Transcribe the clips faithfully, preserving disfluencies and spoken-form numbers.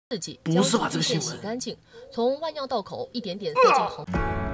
刺激， 不是吧？这个新闻洗干净，从弯尿道口一点点塞进横。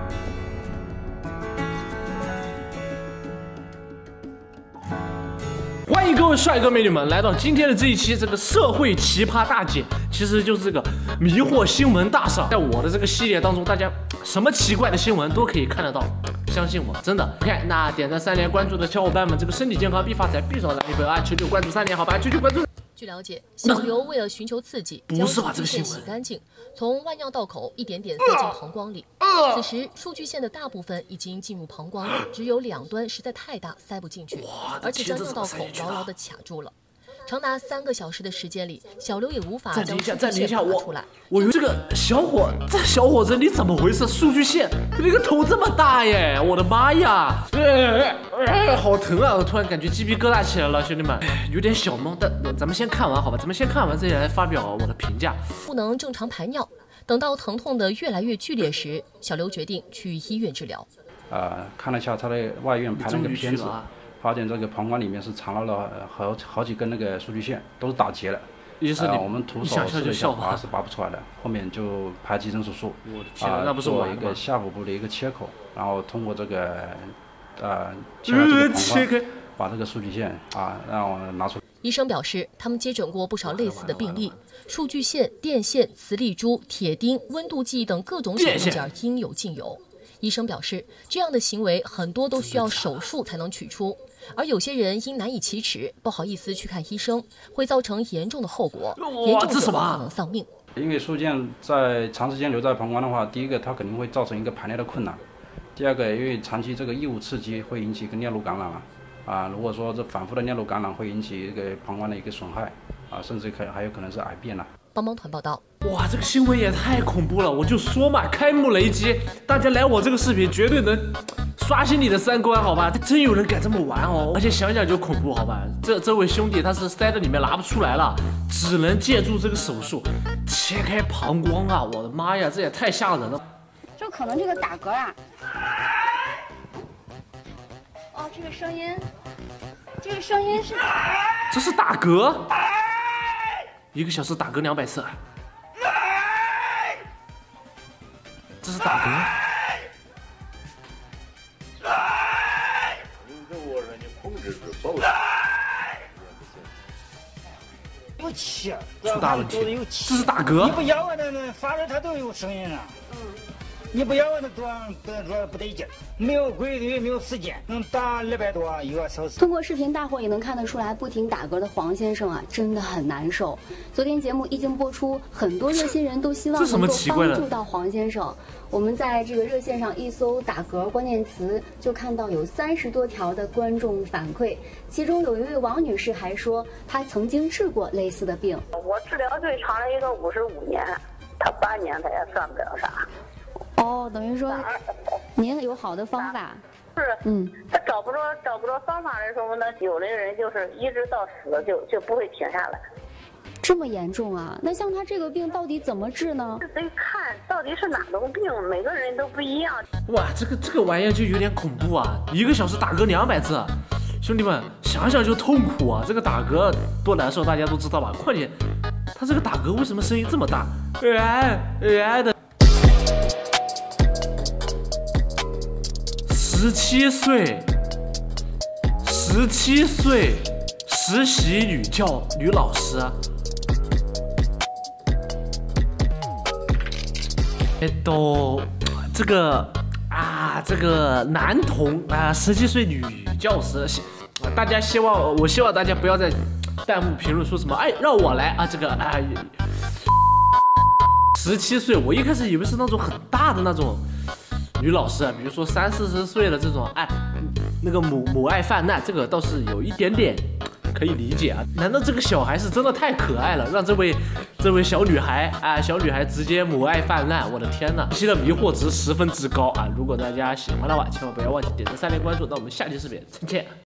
欢迎各位帅哥美女们来到今天的这一期这个社会奇葩大姐，其实就是这个迷惑新闻大赏。在我的这个系列当中，大家什么奇怪的新闻都可以看得到，相信我，真的。OK， 那点赞三连关注的小伙伴们，这个身体健康必发财，必少来一份啊！求求关注三连，好吧？求求关注。 据了解，小刘为了寻求刺激， 不是吧？这个线新闻洗干净，从弯尿道口一点点塞进膀胱里。此时，数据线的大部分已经进入膀胱里，只有两端实在太大，塞不进去，而且将尿道口牢牢地卡住了。 长达三个小时的时间里，小刘也无法将数据线拔出来。 我以为这个小伙，这小伙子你怎么回事？数据线，你个头这么大耶！我的妈呀！哎哎，好疼啊！我突然感觉鸡皮疙瘩起来了，兄弟们，有点小懵。但咱们先看完好吧？咱们先看完，再来发表我的评价。 不能正常排尿，等到疼痛的越来越剧烈时，小刘决定去医院治疗。 呃，看了一下他的外院拍了个片子。 发现这个膀胱里面是藏了了好好几根那个数据线，都是打结了。 医生， 呃，我们徒手试了一下拔是拔不出来的，后面就排急诊手术， 我的天， 啊， 那不是做一个下腹部的一个切口，然后通过这个呃切了这个膀胱，把这个数据线啊让我拿出来。 医生表示，他们接诊过不少类似的病例，数据线、电线、磁力珠、铁钉、温度计等各种小零件应有尽有。医生表示，这样的行为很多都需要手术才能取出。 而有些人因难以启齿，不好意思去看医生，会造成严重的后果，严重者可能丧命。 因为数件在长时间留在膀胱的话，第一个它肯定会造成一个排尿的困难，第二个因为长期这个异物刺激会引起一个尿路感染了，啊，如果说这反复的尿路感染会引起一个膀胱的一个损害，啊，甚至可还有可能是癌变了。 帮帮团报道。 哇，这个新闻也太恐怖了！我就说嘛，开幕雷击，大家来我这个视频绝对能刷新你的三观，好吧？真有人敢这么玩哦！而且想想就恐怖，好吧？这这位兄弟他是塞在里面拿不出来了，只能借助这个手术切开膀胱啊！我的妈呀，这也太吓人了！ 就可能这个打嗝啊，哦，这个声音，这个声音是， 这是打嗝。 一个小时打嗝两百次，这是打嗝。 我去， 出大问题！这是打嗝。 你不咬我那那发出它都有声音啊。嗯。你不咬我那多多多不得劲，没有规律，没有时间，能打二百多一个小时。 通过视频，大伙也能看得出来，不停打嗝的黄先生啊，真的很难受。昨天节目一经播出，很多热心人都希望能够帮助到黄先生。我们在这个热线上一搜“打嗝”关键词，就看到有三十多条的观众反馈，其中有一位王女士还说，她曾经治过类似的病。 我治疗最长的一个五十五年，他八年他也算不了啥。 哦，等于说您有好的方法， 是，嗯，他找不着找不着方法的时候呢，有的人就是一直到死就就不会停下来。 这么严重啊？那像他这个病到底怎么治呢？ 得看到底是哪种病，每个人都不一样。 哇，这个这个玩意儿就有点恐怖啊！一个小时打嗝两百次，兄弟们想想就痛苦啊！这个打嗝多难受，大家都知道吧？况且他这个打嗝为什么声音这么大？哎哎的。 十七岁，十七岁，实习女教女老师。哎，都这个啊，这个男童啊，十七岁女教师，大家希望，我希望大家不要在弹幕评论说什么，哎，让我来啊，这个啊，十七岁，我一开始以为是那种很大的那种。 女老师啊，比如说三四十岁的这种爱，那个母母爱泛滥，这个倒是有一点点可以理解啊。难道这个小孩是真的太可爱了，让这位这位小女孩啊，小女孩直接母爱泛滥？我的天哪，这期的迷惑值十分之高啊！如果大家喜欢的话，千万不要忘记点赞、三连关注。那我们下期视频再见。